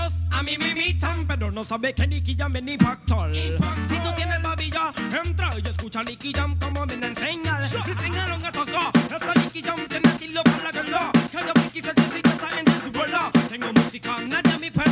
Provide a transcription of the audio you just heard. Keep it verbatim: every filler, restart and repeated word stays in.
Todos a mí me imitan, pero no sabe que Nicky Jam es impactor. Si tú tienes babilla, entra y escucha Nicky Jam como viene a enseñar. Enseñaron a tocar, esta Nicky Jam tiene estilo para la guerra. Que yo me quise decir que esta gente es su bola. Tengo música, nadie me